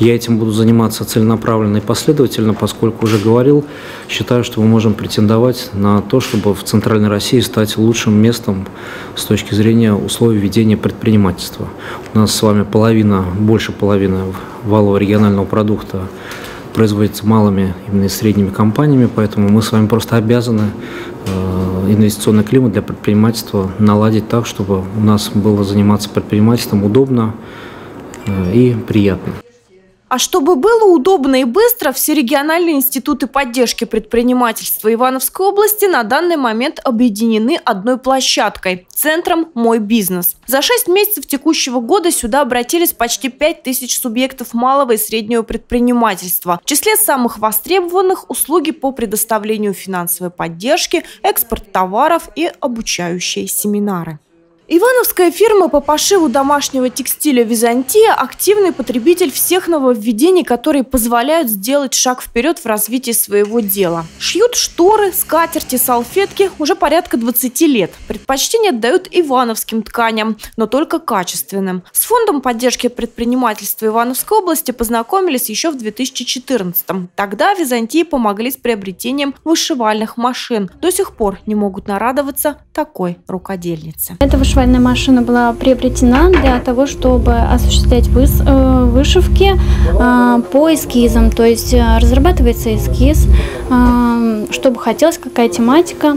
Я этим буду заниматься целенаправленно и последовательно, поскольку уже говорил, считаю, что мы можем претендовать на то, чтобы в Центральной России стать лучшим местом с точки зрения условий ведения предпринимательства. У нас с вами больше половины валового регионального продукта производится малыми именно и средними компаниями, поэтому мы с вами просто обязаны инвестиционный климат для предпринимательства наладить так, чтобы у нас было заниматься предпринимательством удобно и приятно. А чтобы было удобно и быстро, все региональные институты поддержки предпринимательства Ивановской области на данный момент объединены одной площадкой – центром «Мой бизнес». За 6 месяцев текущего года сюда обратились почти 5000 субъектов малого и среднего предпринимательства. В числе самых востребованных – услуги по предоставлению финансовой поддержки, экспорт товаров и обучающие семинары. Ивановская фирма по пошиву домашнего текстиля «Византия» – активный потребитель всех нововведений, которые позволяют сделать шаг вперед в развитии своего дела. Шьют шторы, скатерти, салфетки уже порядка 20 лет. Предпочтение отдают ивановским тканям, но только качественным. С фондом поддержки предпринимательства Ивановской области познакомились еще в 2014-м. Тогда «Византии» помогли с приобретением вышивальных машин. До сих пор не могут нарадоваться такой рукодельнице. Вышивальная машина была приобретена для того, чтобы осуществлять вышивки по эскизам. То есть разрабатывается эскиз, чтобы хотелось, какая тематика.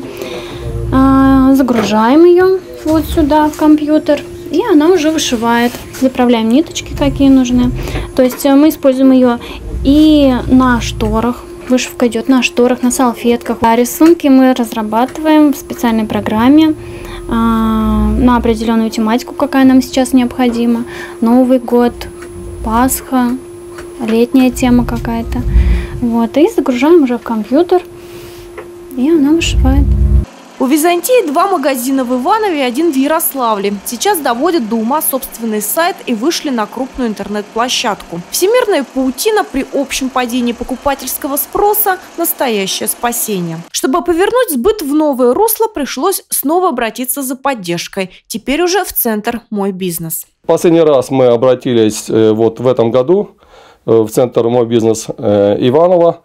Загружаем ее вот сюда в компьютер, и она уже вышивает. Заправляем ниточки, какие нужны. То есть мы используем ее и на шторах. Вышивка идет на шторах, на салфетках. А рисунки мы разрабатываем в специальной программе на определенную тематику, какая нам сейчас необходима. Новый год, Пасха, летняя тема какая-то. Вот, и загружаем уже в компьютер, и она вышивает. У «Византии» 2 магазина в Иванове и 1 в Ярославле. Сейчас доводят до ума собственный сайт и вышли на крупную интернет-площадку. Всемирная паутина при общем падении покупательского спроса – настоящее спасение. Чтобы повернуть сбыт в новое русло, пришлось снова обратиться за поддержкой. Теперь уже в центр «Мой бизнес». Последний раз мы обратились вот в этом году в центр «Мой бизнес» Иваново.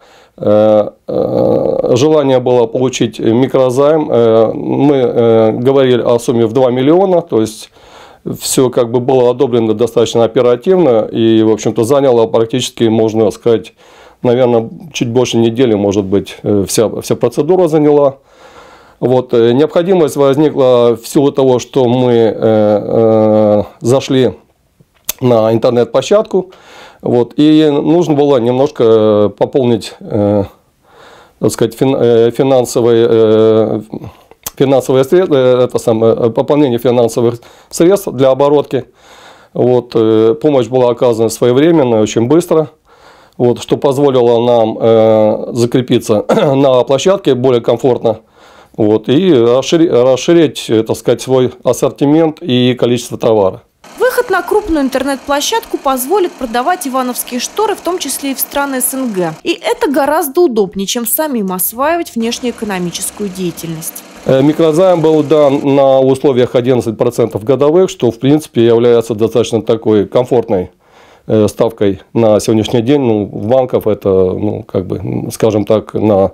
Желание было получить микрозайм. Мы говорили о сумме в 2 миллиона, то есть все как бы было одобрено достаточно оперативно и, в общем-то, заняло практически, можно сказать, наверное, чуть больше недели, может быть, вся процедура заняла. Вот. Необходимость возникла в силу того, что мы зашли на интернет-площадку. Вот, и нужно было немножко пополнить, так сказать, финансовые средства, пополнение финансовых средств для оборотки. Вот, помощь была оказана своевременно, очень быстро, вот, что позволило нам закрепиться на площадке более комфортно, вот, и расширить, так сказать, свой ассортимент и количество товара. Выход на крупную интернет-площадку позволит продавать ивановские шторы, в том числе и в страны СНГ. И это гораздо удобнее, чем самим осваивать внешнеэкономическую деятельность. Микрозайм был дан на условиях 11% годовых, что в принципе является достаточно такой комфортной ставкой на сегодняшний день. Ну, в банках это, ну, как бы, скажем так, на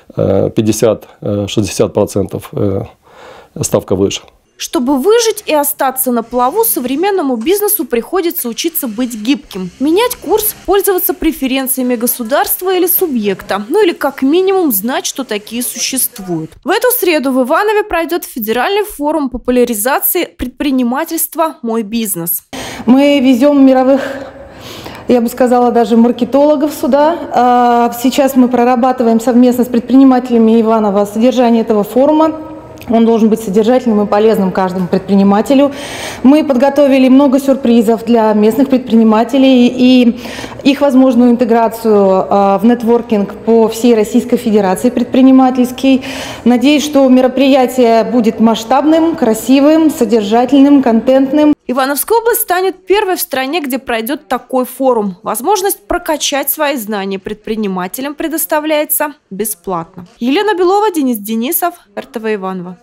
50-60% ставка выше. Чтобы выжить и остаться на плаву, современному бизнесу приходится учиться быть гибким. Менять курс, пользоваться преференциями государства или субъекта. Ну или как минимум знать, что такие существуют. В эту среду в Иванове пройдет федеральный форум популяризации предпринимательства «Мой бизнес». Мы везем мировых, я бы сказала, даже маркетологов сюда. Сейчас мы прорабатываем совместно с предпринимателями Иванова содержание этого форума. Он должен быть содержательным и полезным каждому предпринимателю. Мы подготовили много сюрпризов для местных предпринимателей и их возможную интеграцию в нетворкинг по всей Российской Федерации предпринимательский. Надеюсь, что мероприятие будет масштабным, красивым, содержательным, контентным. Ивановская область станет первой в стране, где пройдет такой форум. Возможность прокачать свои знания предпринимателям предоставляется бесплатно. Елена Белова, Денис Денисов, РТВ Иваново.